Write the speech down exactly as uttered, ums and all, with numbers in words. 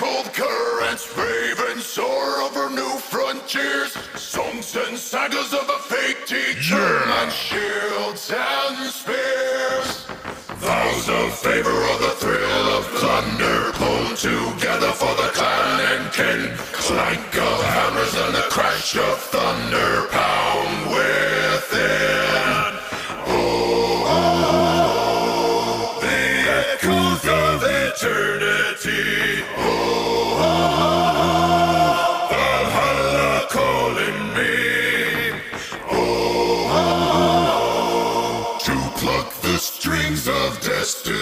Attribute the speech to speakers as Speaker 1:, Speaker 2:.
Speaker 1: old currents, raving soar over new frontiers. Songs and sagas of a fake teacher,
Speaker 2: Yeah.
Speaker 1: and shields and spears. Vows of favor or the thrill of plunder, pulled together for the clan and kin. Clank of hammers and the crash of thunder pound within. Oh, oh, oh, the echoes of eternity. Oh, oh, oh, Valhalla calling me. Oh, oh, oh, to pluck the strings of destiny.